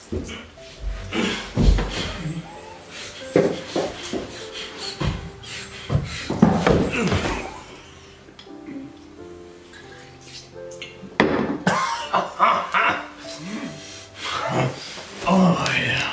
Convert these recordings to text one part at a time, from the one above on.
Oh, yeah.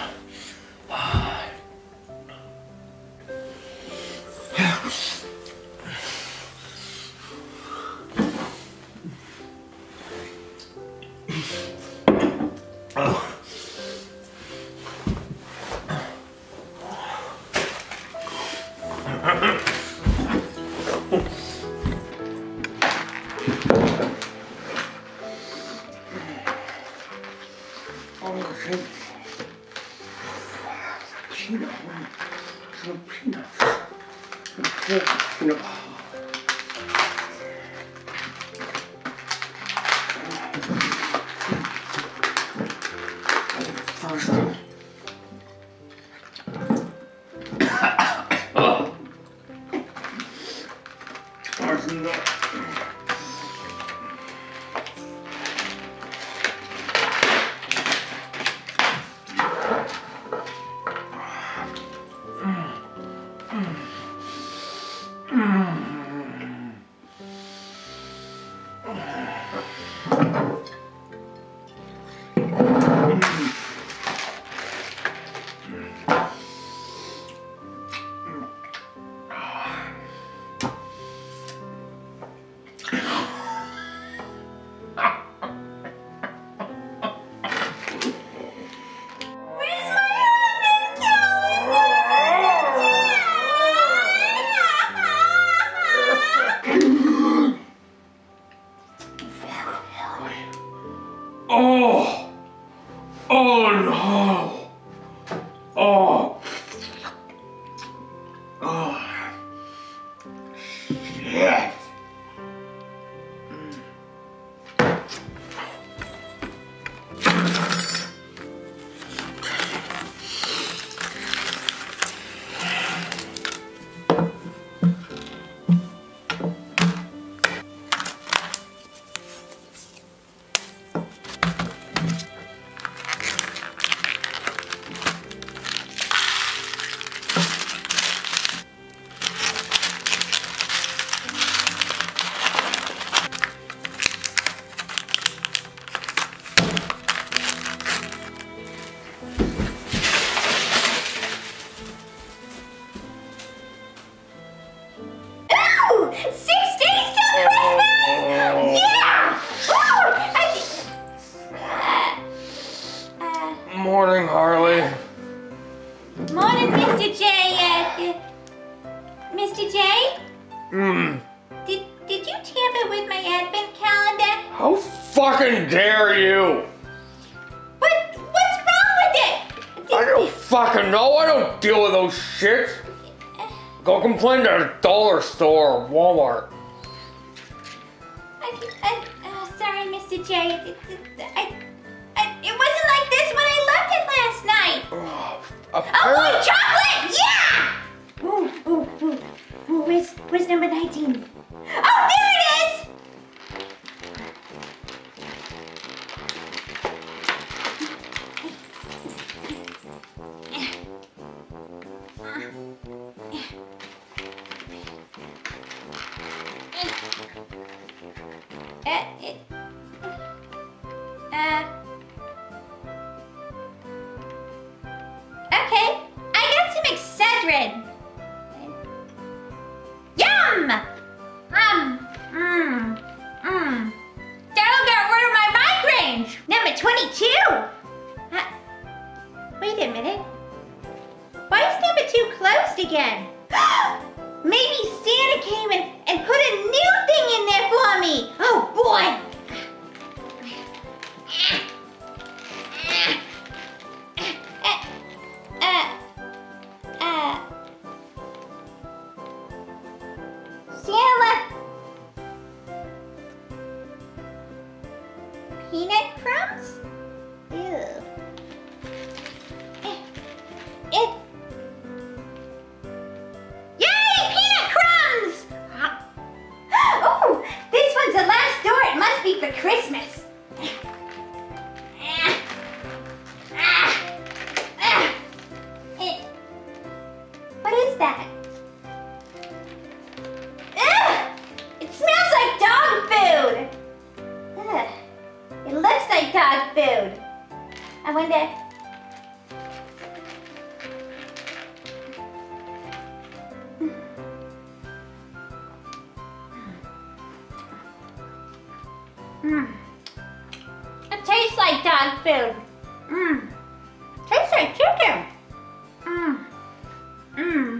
Oh! Oh no! Oh! Oh! Shit! Morning, Harley. Morning, Mr. J. Mr. J? Did you tamper with my advent calendar? How fucking dare you? What's wrong with it? I don't fucking know. I don't deal with those shit. Go complain to the dollar store or Walmart. Sorry, Mr. J. It wasn't like this when I left it last night. Oh, chocolate! Yeah! Ooh, where's number 19? Oh, there it is! Okay, I got some Excedrin. Yum! That'll get rid of my migraines. Number 22. Wait a minute. Why is number 2 closed again? Maybe Santa came and put a new thing in there for me. Oh boy. Peanut crumbs? Ew. Yay! Peanut crumbs! Oh, this one's the last door. It must be for Christmas. does like dog food. I wonder. It tastes like dog food. Tastes like chicken.